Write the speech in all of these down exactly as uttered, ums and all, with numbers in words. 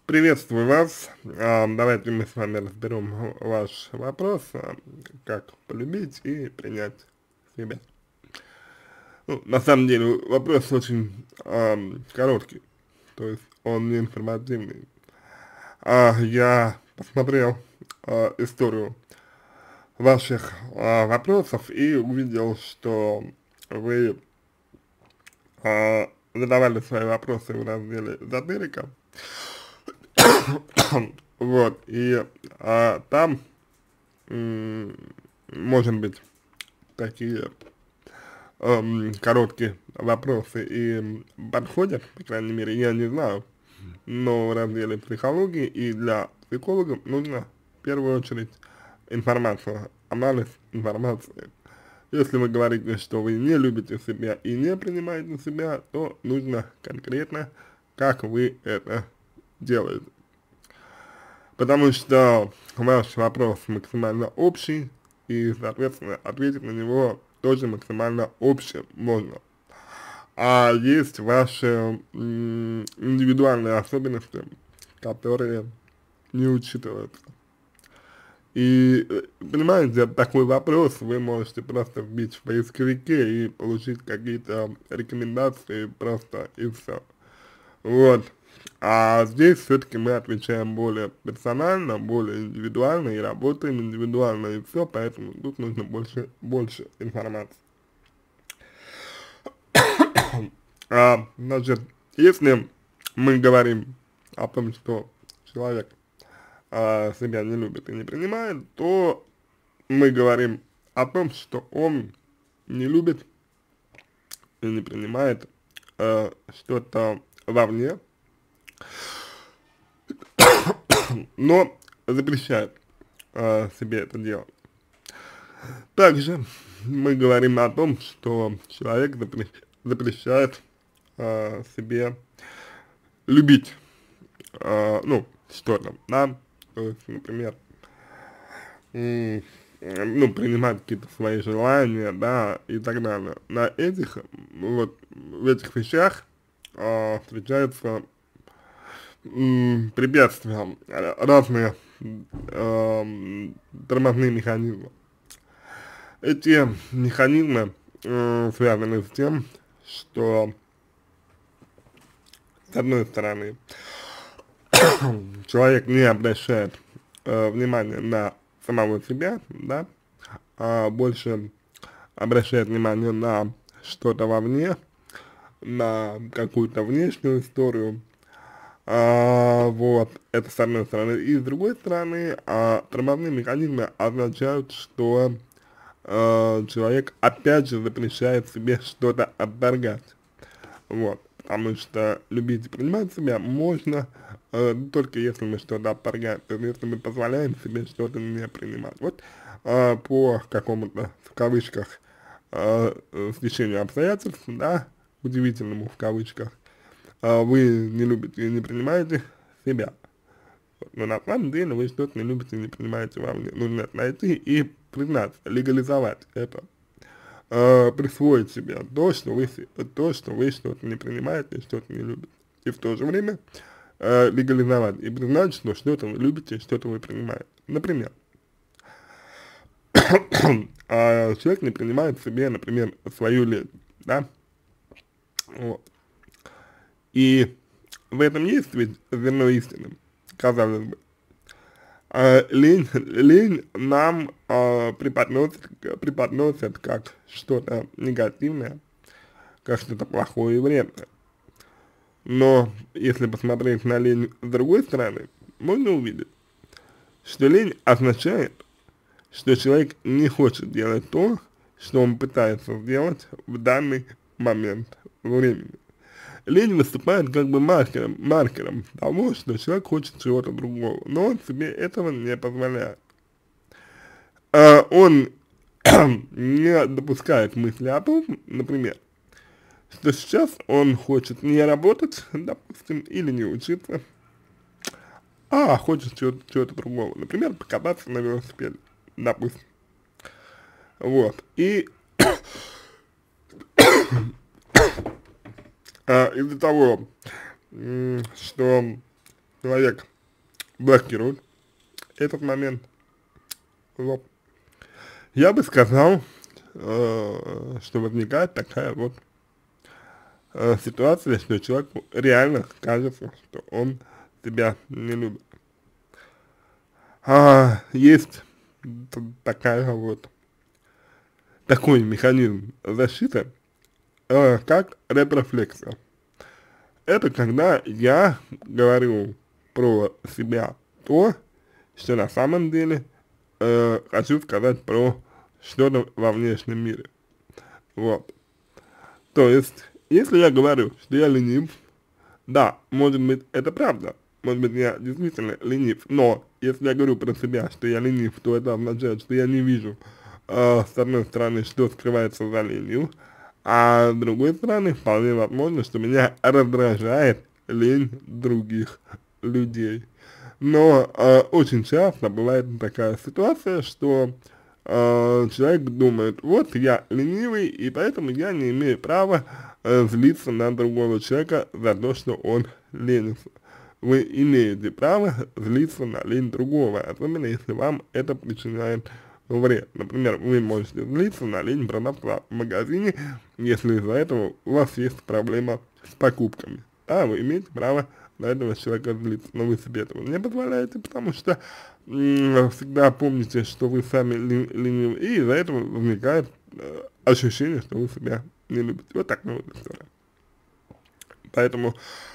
Приветствую вас. А, давайте мы с вами разберем ваш вопрос, а, как полюбить и принять себя. Ну, на самом деле вопрос очень ам, короткий, то есть он не информативный. А, я посмотрел а, историю ваших а, вопросов и увидел, что вы а, задавали свои вопросы в разделе эзотерика. Вот, и а, там, м, может быть, такие эм, короткие вопросы и подходят, по крайней мере, я не знаю, но в разделе психологии и для психологов нужно в первую очередь информацию, анализ информации. Если вы говорите, что вы не любите себя и не принимаете себя, то нужно конкретно, как вы это делаете. Потому что ваш вопрос максимально общий, и, соответственно, ответить на него тоже максимально общим можно. А есть ваши м, индивидуальные особенности, которые не учитываются. И, э, понимаете, такой вопрос вы можете просто вбить в поисковике и получить какие-то рекомендации просто и все. Вот. А здесь все-таки мы отвечаем более персонально, более индивидуально и работаем индивидуально, и все, поэтому тут нужно больше, больше информации. А, значит, если мы говорим о том, что человек а, себя не любит и не принимает, то мы говорим о том, что он не любит и не принимает а, что-то вовне, но запрещает а, себе это делать. Также мы говорим о том, что человек запре запрещает а, себе любить, а, ну, что-то, да, то есть, например, м, ну, принимать какие-то свои желания, да, и так далее. На этих, вот, в этих вещах а, встречаются м, препятствия, э, разные э, тормозные механизмы. Эти механизмы э, связаны с тем, что, с одной стороны, человек не обращает э, внимания на самого себя, да, а больше обращает внимание на что-то вовне, на какую-то внешнюю историю, а, вот, это с одной стороны. И с другой стороны, а, тормозные механизмы означают, что э, человек опять же запрещает себе что-то отторгать. Вот, потому что любить и принимать себя можно э, только если мы что-то отторгаем, то есть если мы позволяем себе что-то не принимать. Вот э, по какому-то, в кавычках, э, э, стечению обстоятельств, да, удивительному в кавычках, э, вы не любите и не принимаете себя. Но на самом деле вы что-то не любите и не принимаете, вам нужно это найти и признать, легализовать это. Э, присвоить себе то, что вы, то, что вы что-то не принимаете, что-то не любите. И в то же время э, легализовать и признать, что что-то вы любите, что-то вы принимаете. Например, а человек не принимает себе, например, свою лень, да, вот. И в этом есть ведь зерно истины, казалось бы. А лень, лень нам а, преподносит, преподносит как что-то негативное, как что-то плохое и вредное. Но если посмотреть на лень с другой стороны, можно увидеть, что лень означает, что человек не хочет делать то, что он пытается сделать в данный момент времени. Лень выступает как бы маркером, маркером того, что человек хочет чего-то другого, но он себе этого не позволяет. А он не допускает мысли о том, например, что сейчас он хочет не работать, допустим, или не учиться, а хочет чего-то чего другого, например, покататься на велосипеде, допустим. Вот, и а, из-за того, что человек блокирует этот момент, вот, я бы сказал, э, что возникает такая вот э, ситуация, что человеку реально кажется, что он тебя не любит. А, есть такая вот, такой механизм защиты, э, как ретрефлексия. Это когда я говорю про себя то, что на самом деле э, хочу сказать про что-то во внешнем мире. Вот. То есть, если я говорю, что я ленив, да, может быть, это правда. Может быть, я действительно ленив. Но, если я говорю про себя, что я ленив, то это означает, что я не вижу, э, с одной стороны, что скрывается за ленью, а с другой стороны, вполне возможно, что меня раздражает лень других людей. Но э, очень часто бывает такая ситуация, что э, человек думает, вот я ленивый, и поэтому я не имею права э, злиться на другого человека за то, что он ленится. Вы имеете право злиться на лень другого, особенно если вам это причиняет вред. Например, вы можете злиться на лень продавца в магазине, если из-за этого у вас есть проблема с покупками. Да, вы имеете право на этого человека злиться, но вы себе этого не позволяете, потому что м, всегда помните, что вы сами ленивы, и из-за этого возникает э, ощущение, что вы себя не любите. Вот такая вот история. Поэтому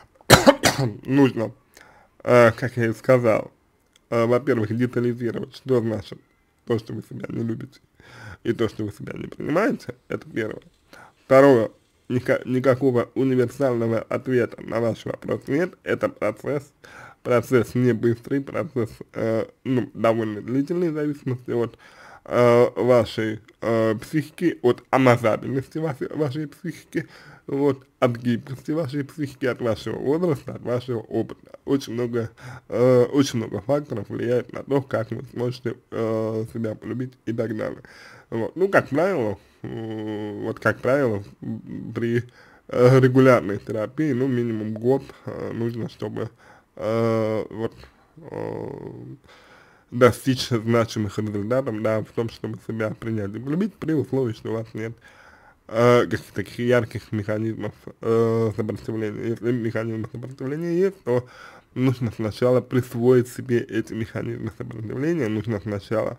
нужно, э, как я и сказал, э, во-первых, детализировать, что значит то, что вы себя не любите, и то, что вы себя не принимаете, это первое. Второе, ника никакого универсального ответа на ваш вопрос нет, это процесс, процесс не быстрый, процесс, э, ну, довольно длительный, в зависимости от э, вашей э, психики, от амазабельности вашей, вашей психики, вот, от гибкости вашей психики, от вашего возраста, от вашего опыта. Очень много, э, очень много факторов влияет на то, как вы сможете э, себя полюбить и так далее. Вот. Ну, как правило, э, вот как правило, при э, регулярной терапии, ну, минимум год э, нужно, чтобы э, вот э, достичь значимых результатов, да, в том, чтобы себя принять и полюбить, при условии, что у вас нет э, каких-то таких ярких механизмов э, сопротивления. Если механизмы сопротивления есть, то нужно сначала присвоить себе эти механизмы сопротивления, нужно сначала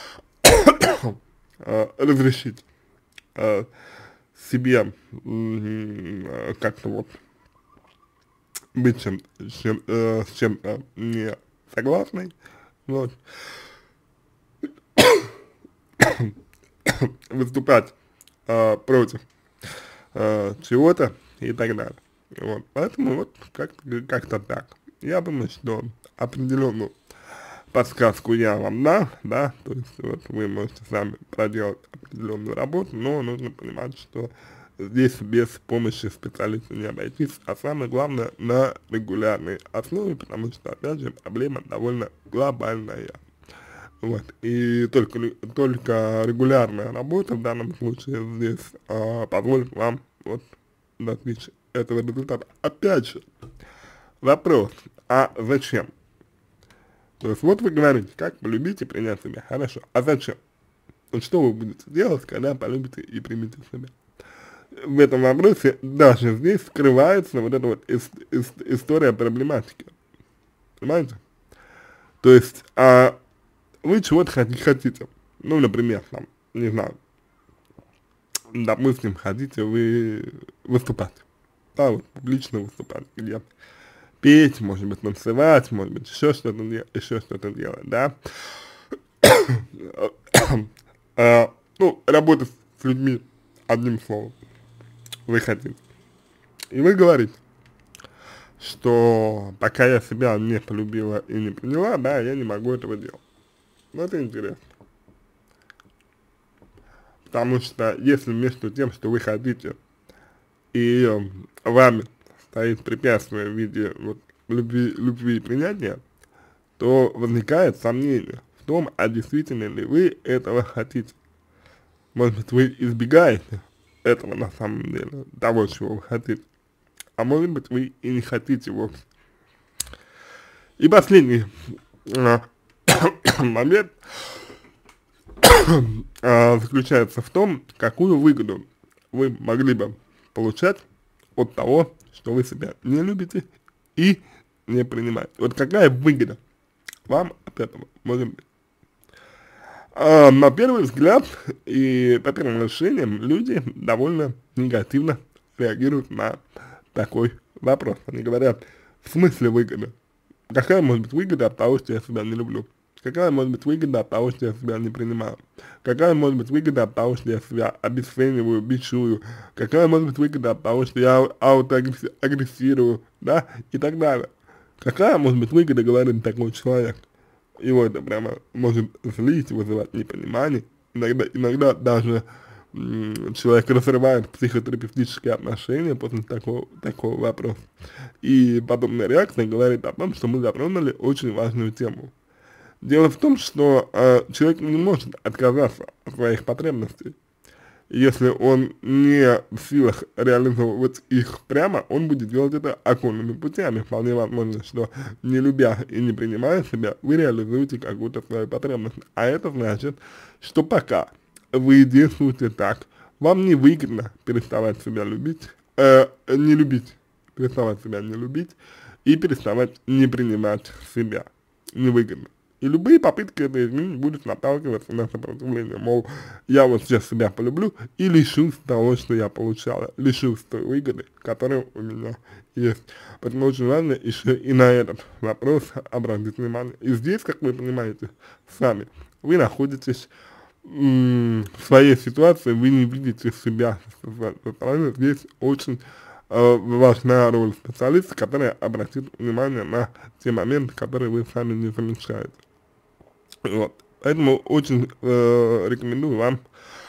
э, разрешить э, себе э, как-то вот быть чем, чем, э, с чем-то не согласной, вот, выступать э, против э, чего-то и так далее. Вот, поэтому вот как-то как-то так. Я думаю, что определенную подсказку я вам дал, да, то есть вот вы можете сами проделать определенную работу, но нужно понимать, что здесь без помощи специалиста не обойтись, а самое главное на регулярной основе, потому что, опять же, проблема довольно глобальная. Вот, и только, только регулярная работа в данном случае здесь а, позволит вам вот достичь этого результата. Опять же, вопрос, а зачем? То есть вот вы говорите, как полюбить и принять себя, хорошо, а зачем? Вот что вы будете делать, когда полюбите и примете себя? В этом вопросе даже здесь скрывается вот эта вот ис ис история проблематики, понимаете? То есть, а, вы чего-то хотите, ну, например, там, не знаю, допустим, хотите вы выступать, да, вот публично выступать, где петь, может быть, танцевать, может быть, еще что-то, еще что-то делать, да, а, ну, работать с людьми, одним словом, вы хотите, и вы говорите, что пока я себя не полюбила и не приняла, да, я не могу этого делать. Ну, это интересно. Потому что если между тем, что вы хотите, и э, вами стоит препятствие в виде вот, любви, любви и принятия, то возникает сомнение в том, а действительно ли вы этого хотите. Может быть, вы избегаете этого на самом деле, того, чего вы хотите. А может быть, вы и не хотите вовсе. И последний а, момент а, заключается в том, какую выгоду вы могли бы получать от того, что вы себя не любите и не принимаете. Вот какая выгода вам от этого может быть? А, на первый взгляд и по первым ощущениям люди довольно негативно реагируют на такой вопрос. Они говорят, в смысле выгода? Какая может быть выгода от того, что я себя не люблю? Какая может быть выгода от того, что я себя не принимаю? Какая может быть выгода от того, что я себя обесцениваю, бичую? Какая может быть выгода от того, что я аутоагрессирую, да, и так далее? Какая может быть выгода, говорит такой человек? Его это прямо может злить, вызывать непонимание. Иногда, иногда даже человек разрывает психотерапевтические отношения после такого, такого вопроса. И подобная реакция говорит о том, что мы затронули очень важную тему. Дело в том, что э, человек не может отказаться от своих потребностей. Если он не в силах реализовывать их прямо, он будет делать это окольными путями. Вполне возможно, что не любя и не принимая себя, вы реализуете какую-то свою потребность. А это значит, что пока вы действуете так, вам не выгодно переставать себя любить, э, не любить, переставать себя не любить и переставать не принимать себя. Невыгодно. И любые попытки это изменить будут наталкиваться на сопротивление, мол, я вот сейчас себя полюблю и лишусь того, что я получала, лишусь той выгоды, которая у меня есть. Поэтому очень важно еще и на этот вопрос обратить внимание. И здесь, как вы понимаете, сами, вы находитесь в своей ситуации, вы не видите себя со стороны. Здесь очень э, важна роль специалиста, который обратит внимание на те моменты, которые вы сами не замечаете. Вот. Поэтому очень э, рекомендую вам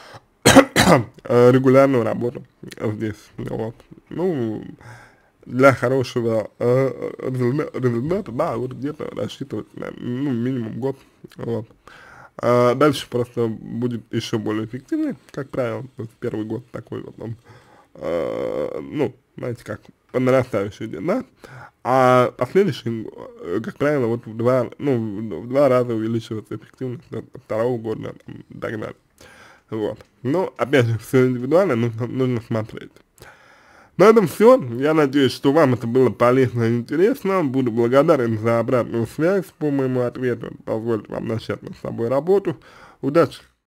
регулярную работу здесь. Вот. Ну, для хорошего э, результата, да, вот где-то рассчитывать, ну, минимум год. Вот. А дальше просто будет еще более эффективнее, как правило, вот первый год такой вот он, э, ну, знаете, как по нарастающей идет, да, а последующий, как правило, вот в два, ну, в два раза увеличивается эффективность до второго года там, и так далее, вот. Но, опять же, все индивидуально, нужно, нужно смотреть. На этом все. Я надеюсь, что вам это было полезно и интересно. Буду благодарен за обратную связь по моему ответу. Позвольте вам начать над собой работу. Удачи!